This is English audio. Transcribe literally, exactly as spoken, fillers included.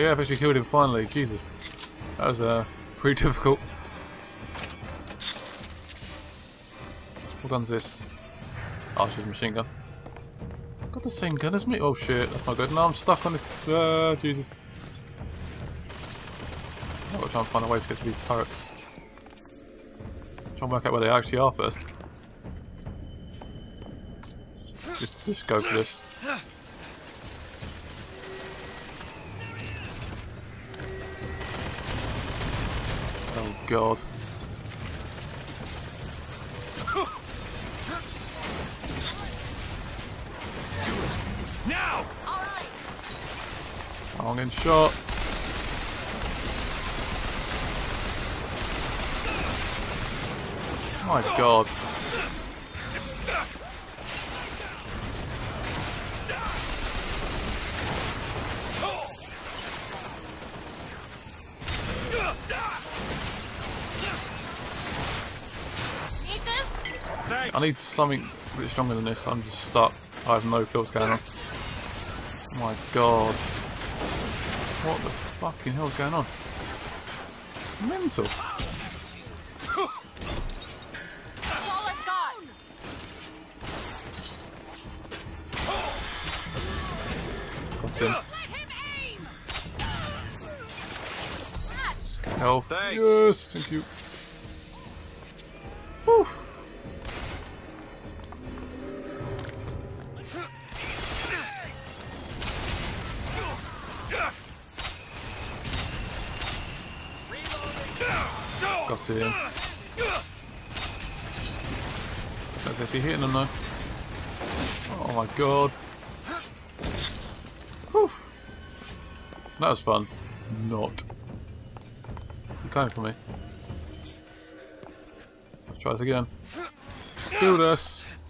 Yeah, I've actually killed him finally. Jesus. That was uh, pretty difficult. What gun's this? Oh, it's just a machine gun. Got the same gun as me? Oh shit, that's not good. No, I'm stuck on this. Uh, Jesus. I've got to try and find a way to get to these turrets. Try and work out where they actually are first. Just, just go for this. Oh god. Now! I'm getting shot. Oh my god. I need something a bit stronger than this. I'm just stuck. I have no clue what's going on. Oh my god. What the fucking hell's going on? Mental. That's all I've got. Got him. Let him aim. Catch. Health. Thanks. Yes, thank you. Whew. Got him. Is actually hitting him though. Oh my god. Whew. That was fun. Not. You're coming for me. Let's try this again. Do this.